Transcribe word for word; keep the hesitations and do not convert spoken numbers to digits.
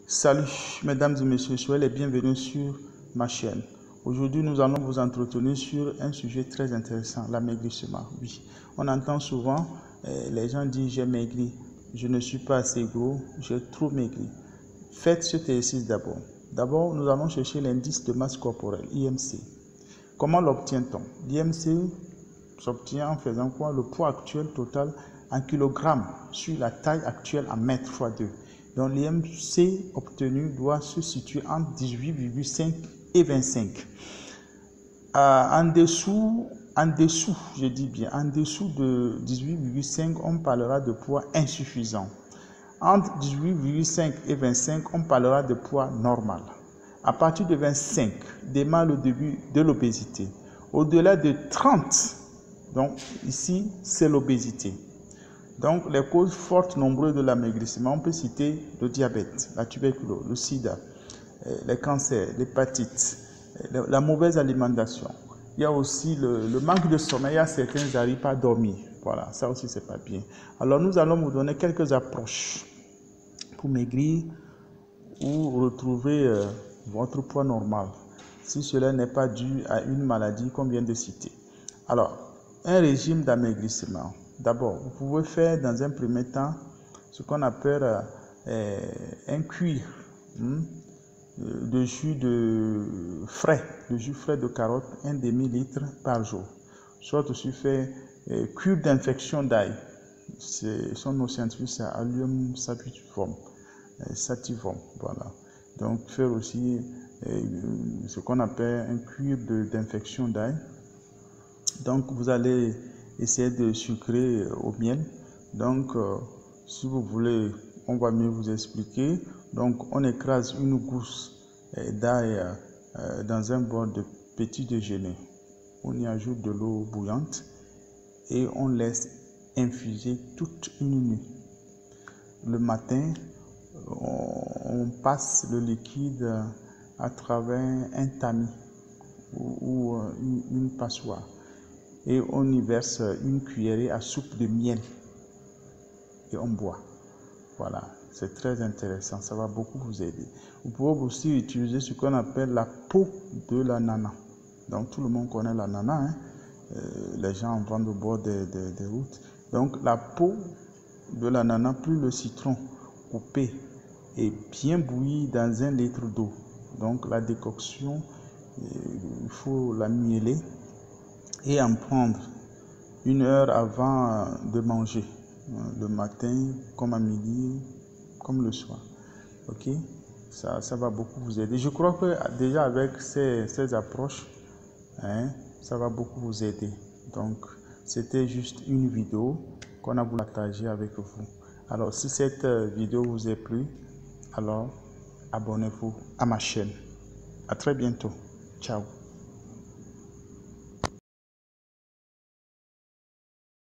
Salut mesdames et messieurs, soyez les bienvenus sur ma chaîne. Aujourd'hui, nous allons vous entretenir sur un sujet très intéressant, l'amaigrissement. Oui, on entend souvent eh, les gens disent j'ai maigri, je ne suis pas assez gros, j'ai trop maigri. Faites cet exercice d'abord. D'abord, nous allons chercher l'indice de masse corporelle, I M C. Comment l'obtient-on? L'I M C s'obtient en faisant quoi? Le poids actuel total en kilogrammes sur la taille actuelle en mètres fois deux. Donc l'I M C obtenu doit se situer entre dix-huit virgule cinq et vingt-cinq. Euh, en dessous, en dessous, je dis bien, en dessous de dix-huit virgule cinq, on parlera de poids insuffisant. Entre dix-huit virgule cinq et vingt-cinq, on parlera de poids normal. À partir de vingt-cinq, démarre le début de l'obésité. Au-delà de trente, donc ici, c'est l'obésité. Donc, les causes fortes nombreuses de l'amaigrissement, on peut citer le diabète, la tuberculose, le sida, les cancers, l'hépatite, la mauvaise alimentation. Il y a aussi le, le manque de sommeil. Il y a certains qui n'arrivent pas à dormir. Voilà, ça aussi, c'est pas bien. Alors, nous allons vous donner quelques approches pour maigrir ou retrouver euh, votre poids normal, si cela n'est pas dû à une maladie qu'on vient de citer. Alors, un régime d'amaigrissement. D'abord, vous pouvez faire dans un premier temps ce qu'on appelle euh, un cuir hmm, de jus de frais, de jus frais de carotte, un demi-litre par jour. Soit aussi faire euh, cure d'infection d'ail. Son nom scientifique, c'est Allium sativum. sativum, voilà. Donc, faire aussi euh, ce qu'on appelle un cuir d'infection d'ail. Donc, vous allez essayer de sucrer au miel. Donc, euh, si vous voulez, on va mieux vous expliquer. Donc, on écrase une gousse euh, d'ail euh, dans un bol de petit déjeuner. On y ajoute de l'eau bouillante et on laisse infuser toute une nuit. Le matin, on, on passe le liquide à travers un tamis ou, ou une, une passoire. Et on y verse une cuillerée à soupe de miel et on boit. Voilà, c'est très intéressant, ça va beaucoup vous aider. Vous pouvez aussi utiliser ce qu'on appelle la peau de l'ananas. Donc tout le monde connaît l'ananas, hein? euh, les gens en vendent au bord des, des, des routes. Donc la peau de l'ananas plus le citron coupé et bien bouilli dans un litre d'eau. Donc la décoction, il faut la mieler et en prendre une heure avant de manger, le matin, comme à midi, comme le soir. Ok, ça, ça va beaucoup vous aider. Je crois que déjà avec ces, ces approches, hein, ça va beaucoup vous aider. Donc, c'était juste une vidéo qu'on a voulu partager avec vous. Alors, si cette vidéo vous a plu, alors abonnez-vous à ma chaîne. À très bientôt. Ciao.